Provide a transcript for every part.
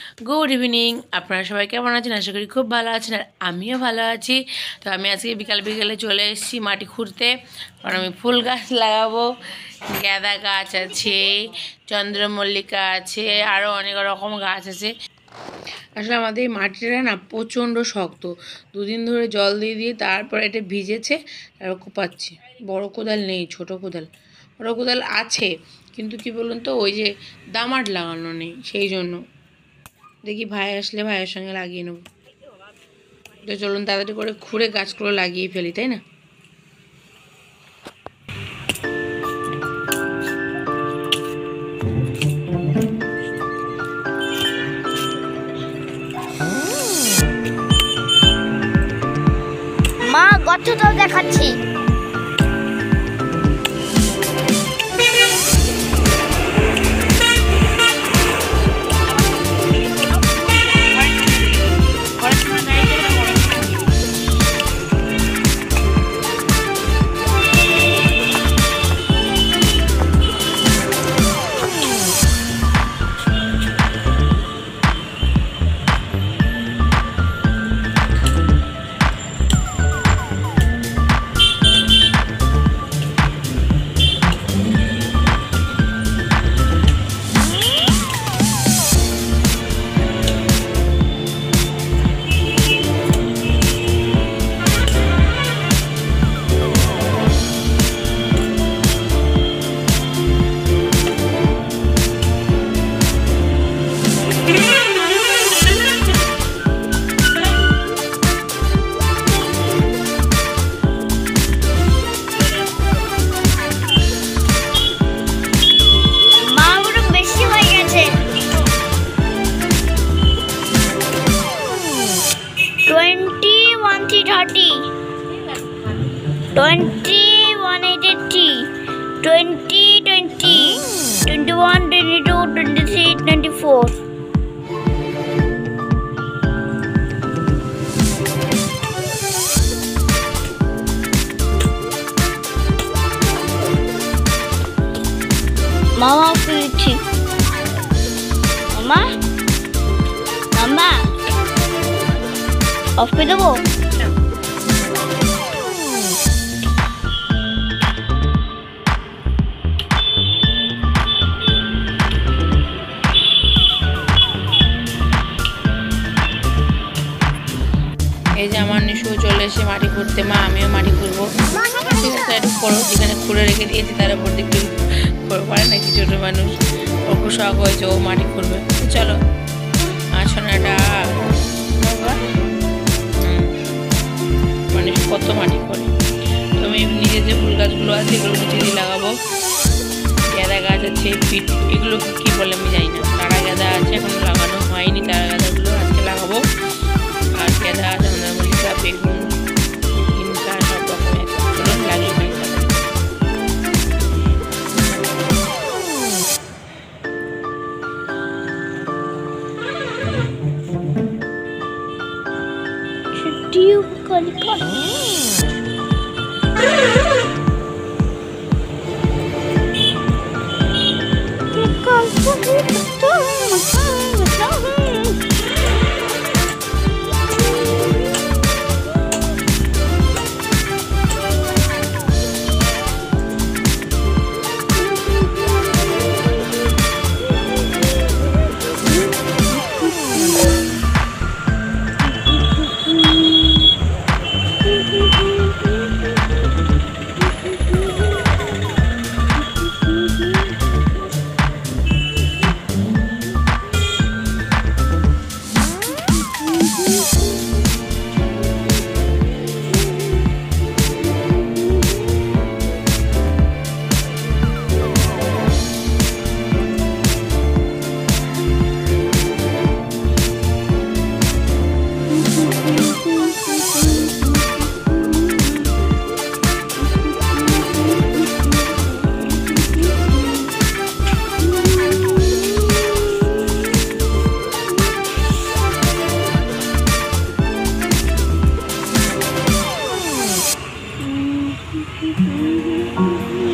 Good evening. আপনারা সবাই কেমন আছেন? আশা করি খুব ভালো আছেন, আর আমিও ভালো আছি। তো আমি আজকে বিকালে চলে এসেছি মাটি খুঁড়তে, কারণ আমি ফুল গাছ লাগাবো। গাঁদা গাছ আছে, চন্দ্রমল্লিকা আছে, আরও অনেক রকম গাছ আছে। আসলে আমাদের এই মাটিটা না প্রচণ্ড শক্ত। দুদিন ধরে জল দিয়ে তারপরে এটা ভিজেছে, তারপর কোপাচ্ছি। বড় কোদাল নেই, ছোট কোদাল। বড় কোদাল আছে, কিন্তু কি বলুন তো, ওই যে দামাট লাগানো নেই, সেই জন্য। দেখি ভাই আসলে ভাইয়ের সঙ্গে লাগিয়ে নেব। তো চলুন তাড়াতাড়ি করে খুঁড়ে গাছগুলো লাগিয়ে ফেলি, তাই না? মা গছটা দেখাচ্ছি। মামা ফিরছি। মামা মামা অফ করে দেবো। এই যে আমার নিশু চলে এসে মাটি খুঁড়তে। মা, আমিও মাটি খুঁড়বো। ঠিক আছে, একটু করো। যেখানে খুঁড়ে রেখে দিয়েছি তার উপর দিকে করে পারে নাকি ছোটো মানুষ, ওর শখ হয়েছে ও মাটি খুঁড়বে। চলো সোনাটা। মানে কত মাটি করে। তো আমি নিজের যে ফুল গাছগুলো আছে এগুলো নিচে দিয়ে লাগাবো। গাঁদা গাছ আছে, পিট, এগুলো কি বলে আমি জানি না। তারা গাঁদা আছে, এখন লাগানো হয়নি। তারা গাঁদাগুলো আজকে লাগাবো। আর গাঁদা, চন্দ্রমল্লিকা, বেগুন, ইনকা, সব রকমের চলুন লাগিয়ে ফেলি।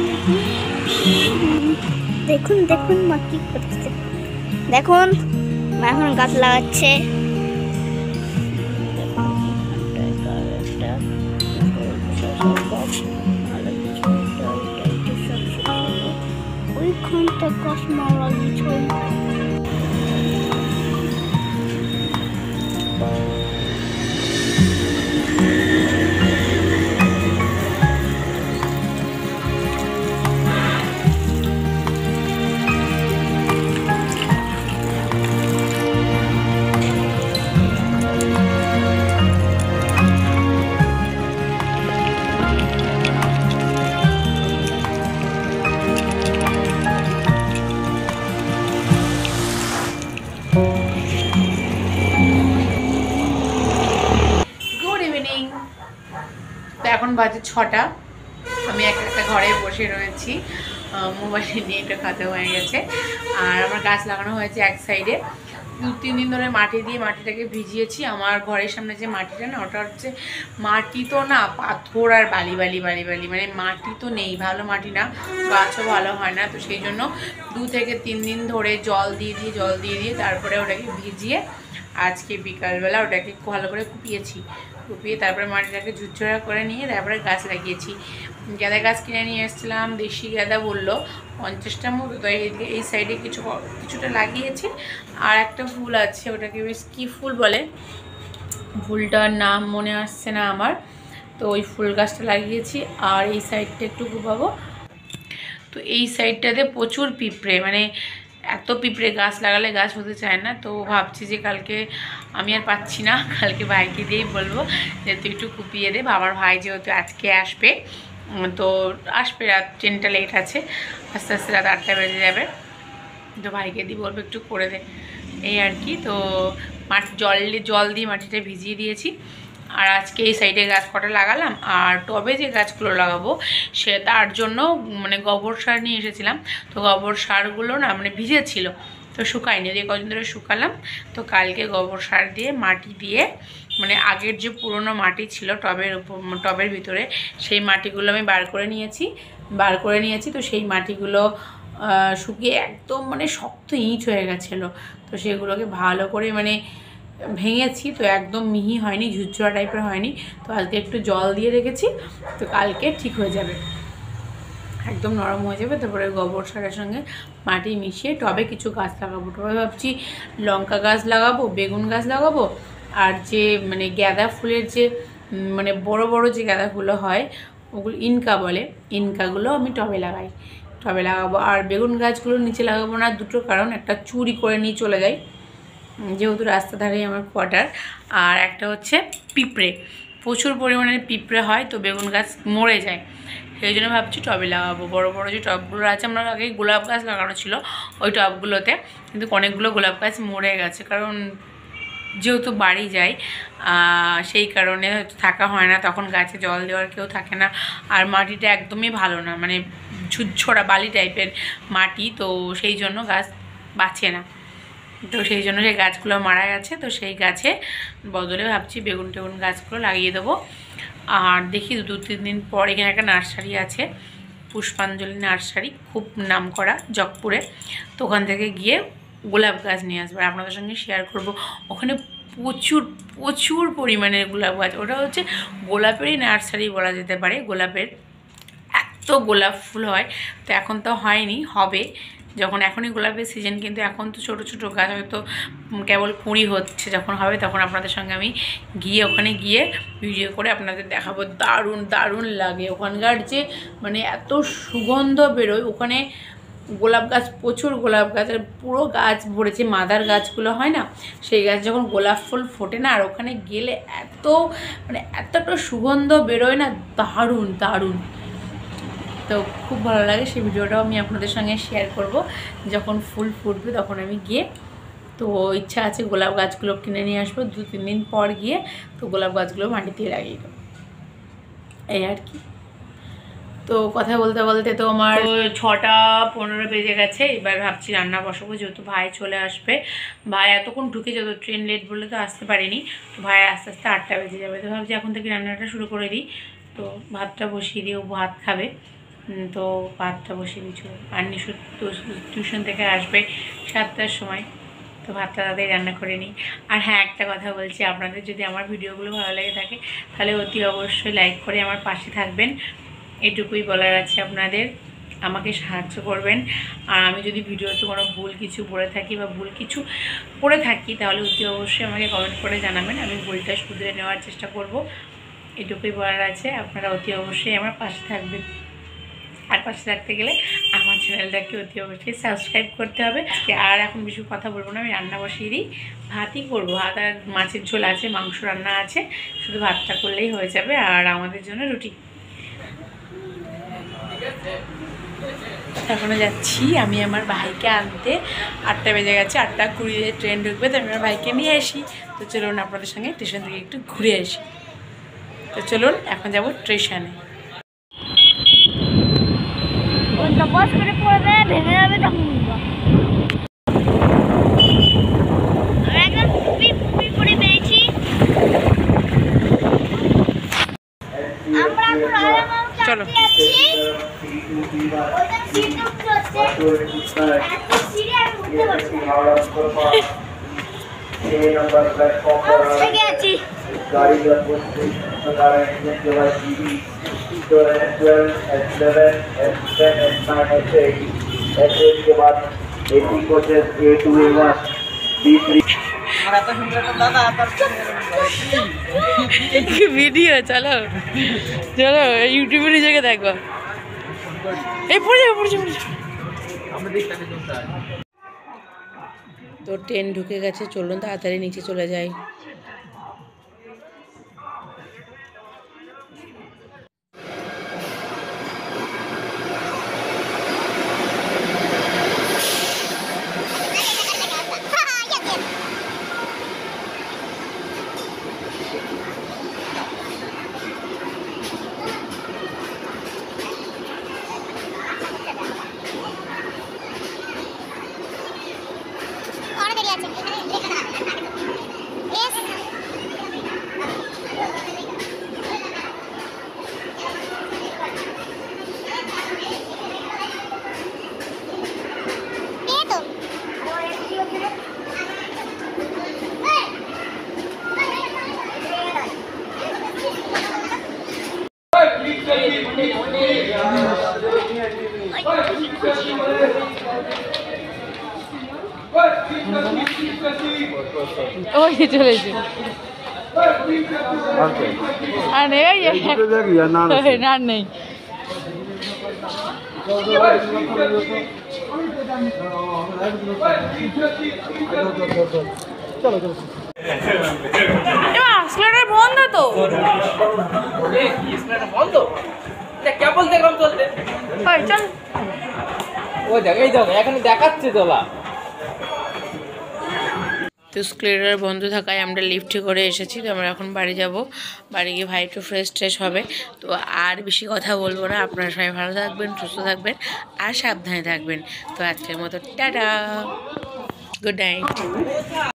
দেখুন দেখুন মা কি করছে, দেখুন মা এখন গাছ লাগাচ্ছে। ওইখানটা গাছ মারা গেছে। তো এখন বাজে 6টা, আমি একটা ঘরে বসে রয়েছি, মোবাইল নিয়ে একটু খাতে হয়ে গেছে। আর আমার গাছ লাগানো হয়েছে এক সাইডে, 2-3 দিন ধরে মাটি দিয়ে মাটিটাকে ভিজিয়েছি। আমার ঘরের সামনে যে মাটিটা না, ওটা হচ্ছে মাটি তো না, পাথর আর বালি বালি বালি বালি, মানে মাটি তো নেই, ভালো মাটি না, গাছও ভালো হয় না। তো সেই জন্য 2 থেকে 3 দিন ধরে জল দিয়ে তারপরে ওটাকে ভিজিয়ে আজকে বিকালবেলা ওটাকে ভালো করে কুপিয়ে তারপরে মাটিটাকে ঝুরঝরা করে নিয়ে তারপরে গাছ লাগিয়েছি। গাঁদা গাছ কিনে নিয়ে এসেছিলাম, দেশি গাঁদা বললো 50টার মতো। তো এই সাইডে কিছুটা লাগিয়েছি। আর একটা ফুল আছে, ওটাকে বেশ কী ফুল বলে, ফুলটার নাম মনে আসছে না আমার। তো ওই ফুল গাছটা লাগিয়েছি। আর এই সাইডটা একটু কুপাবো। তো এই সাইডটাতে প্রচুর পিঁপড়ে, মানে এত পিঁপড়ে, গাছ লাগালে গাছ হতে চায় না। তো ভাবছি যে কালকে আমি আর পাচ্ছি না, কালকে ভাইকে দিয়েই বলবো যে তুই একটু কুপিয়ে দে। বাবার ভাই যেহেতু আজকে আসবে, তো আসবে রাত, ট্রেনটা লেট আছে, আস্তে আস্তে রাত 8টা বেজে যাবে। তো ভাইকে দিয়ে বলবো একটু করে দে, এই আর কি। তো জল দিয়ে মাটিটা ভিজিয়ে দিয়েছি। আর আজকে এই সাইডে গাছ কটা লাগালাম। আর টবে যে গাছগুলো লাগাবো সে তার জন্য মানে গোবর সার নিয়ে এসেছিলাম। তো গোবর সারগুলো না মানে ভিজেছিল, তো শুকায়নি, দিয়ে কদিন ধরে শুকালাম। তো কালকে গোবর সার দিয়ে মাটি দিয়ে, মানে আগের যে পুরনো মাটি ছিল টবের ভিতরে, সেই মাটিগুলো আমি বার করে নিয়েছি। তো সেই মাটিগুলো শুকিয়ে একদম মানে শক্ত ইঁচ হয়ে গেছিলো। তো সেগুলোকে ভালো করে মানে ভেঙেছি। তো একদম মিহি হয়নি, ঝুরঝুরা টাইপের হয়নি। তো আজকে একটু জল দিয়ে রেখেছি, তো কালকে ঠিক হয়ে যাবে, একদম নরম হয়ে যাবে। তারপরে গোবর সারের সঙ্গে মাটি মিশিয়ে টবে কিছু গাছ লাগাবো। টবে ভাবছি লঙ্কা গাছ লাগাবো, বেগুন গাছ লাগাবো। আর যে মানে গাঁদা ফুলের যে মানে বড় বড় যে গাঁদা ফুলও হয়, ওগুলো ইনকা বলে, ইনকাগুলো আমি টবে লাগাবো। আর বেগুন গাছগুলো নিচে লাগাবো না, দুটো কারণ, একটা চুরি করে নিয়ে চলে যায় যেহেতু রাস্তা ধারেই আমার কোয়ার্টার, আর একটা হচ্ছে পিঁপড়ে, প্রচুর পরিমাণে পিঁপড়ে হয়, তো বেগুন গাছ মরে যায়। সেই জন্য ভাবছি টবে লাগাবো। বড় বড় যে টবগুলো আছে, আমরা আগে গোলাপ গাছ লাগানো ছিল ওই টবগুলোতে, কিন্তু অনেকগুলো গোলাপ গাছ মরে গেছে, কারণ যেহেতু বাড়ি যাই সেই কারণে হয়তো থাকা হয় না, তখন গাছে জল দেওয়ার কেউ থাকে না। আর মাটিটা একদমই ভালো না, মানে ঝুরঝরা বালি টাইপের মাটি, তো সেই জন্য গাছ বাঁচে না। তো সেই জন্য সেই গাছগুলো মারা গেছে। তো সেই গাছে বদলে ভাবছি বেগুন টেগুন গাছগুলো লাগিয়ে দেবো। আর দেখি 2-3 দিন পর এখানে একটা নার্সারি আছে, পুষ্পাঞ্জলি নার্সারি, খুব নাম করা জগপুরে। তো ওখান থেকে গিয়ে গোলাপ গাছ নিয়ে আসবো, আপনাদের সঙ্গে শেয়ার করব। ওখানে প্রচুর পরিমাণের গোলাপ গাছ, ওটা হচ্ছে গোলাপেরই নার্সারি বলা যেতে পারে। গোলাপের এত গোলাপ ফুল হয়, তো এখন তো হয়নি, হবে যখন, এখনই গোলাপের সিজন, কিন্তু এখন তো ছোটো ছোটো গাছ হয়তো কেবল কুঁড়ি হচ্ছে, যখন হবে তখন আপনাদের সঙ্গে আমি ওখানে গিয়ে ভিডিও করে আপনাদের দেখাবো। দারুণ দারুণ লাগে ওখানকার, যে মানে এত সুগন্ধ বেরোয় ওখানে। গোলাপ গাছ, প্রচুর গোলাপ গাছ, আর পুরো গাছ ভরেছে, মাদার গাছগুলো হয় না, সেই গাছ যখন গোলাপ ফুল ফোটে না, আর ওখানে গেলে এতটা সুগন্ধ বেরোয় না, দারুণ দারুণ। তো খুব ভালো লাগে, সেই ভিডিওটাও আমি আপনাদের সঙ্গে শেয়ার করব যখন ফুল ফুটবে তখন আমি গিয়ে। তো ইচ্ছা আছে গোলাপ গাছগুলো কিনে নিয়ে আসবো 2-3 দিন পর গিয়ে, তো গোলাপ গাছগুলো মাটিতে লাগিয়ে দেবো, এই আর কি। তো কথা বলতে বলতে তো আমার 6:15 বেজে গেছে। এবার ভাবছি রান্না বসাবো, যেহেতু ভাই চলে আসবে। ভাই এতক্ষণ ঢুকে যেত, ট্রেন লেট বলে তো আসতে পারিনি। তো ভাই আস্তে আস্তে 8টা বেজে যাবে। তো ভাবছি এখন থেকে রান্নাটা শুরু করে দিই। তো ভাতটা বসিয়ে দিয়ে ও ভাত খাবে, তো ভাতটা বসিয়ে দিচ্ছি। আর নিশু টিউশন থেকে আসবে 7টার সময়। তো ভাতটা তাদের রান্না করে নিই। আর হ্যাঁ, একটা কথা বলছি, আপনাদের যদি আমার ভিডিওগুলো ভালো লেগে থাকে তাহলে অতি অবশ্যই লাইক করে আমার পাশে থাকবেন। এটুকুই বলার আছে আপনাদের, আমাকে সাহায্য করবেন। আর আমি যদি ভিডিওতে কোনো ভুল কিছু বলে থাকি বা ভুল কিছু করে থাকি তাহলে অতি অবশ্যই আমাকে কমেন্ট করে জানাবেন, আমি ভুলটা শুধরে নেওয়ার চেষ্টা করব। এটুকুই বলার আছে, আপনারা অতি অবশ্যই আমার পাশে থাকবেন। আর পাশে থাকতে গেলে আমার চ্যানেলটাকে অতি অবশ্যই সাবস্ক্রাইব করতে হবে। আর এখন বেশি কথা বলবো না, আমি রান্না বসিয়ে দিই। ভাতই করবো, ভাত আর মাছের ঝোল আছে, মাংস রান্না আছে, শুধু ভাতটা করলেই হয়ে যাবে। আর আমাদের জন্য রুটি। এখনও যাচ্ছি আমি আমার ভাইকে আনতে। 8টা বেজে গেছে, 8:20 ট্রেন ঢুকবে, তো আমি আমার ভাইকে নিয়ে আসি। তো চলুন আপনাদের সঙ্গে স্টেশন থেকে একটু ঘুরে আসি। তো চলুন এখন যাব স্টেশনে। বস করে পড়বে, ভেঙে যাবে তখন একদম পুপি করে পেয়েছি। আমরা এখন আরামে চলো। যাচ্ছি। ওইটা সিট উঠতে হচ্ছে, একটা সিঁড়ি আর উঠতে হচ্ছে। থেকে আছি गाड़ी का S8 के बाद AC coaches A2 A1 B3 video চলো চলো, ইউটিউবে নিজেকে দেখো। এই পড়ে যাবো পড়ে যাবো। তো ট্রেন ঢুকে গেছে, চলুন তাড়াতাড়ি নিচে চলে যাই। ওই চলেছে আর নেই, না নেই। বন্ধ তো বন্ধ কেবল দেখলাম চলতে। চল। ওই দেখ, এই দেখ এখানে দেখাচ্ছে তোলা। তো স্ক্লেটার বন্ধ থাকায় আমরা লিফটে করে এসেছি। তো আমরা এখন বাড়ি যাব, বাড়ি গিয়ে ভাই একটু ফ্রেশ ট্রেশ হবে। তো আর বেশি কথা বলবো না, আপনারা সবাই ভালো থাকবেন, সুস্থ থাকবেন আর সাবধানে থাকবেন। তো আজকের মতো টাটা, গুড নাইট।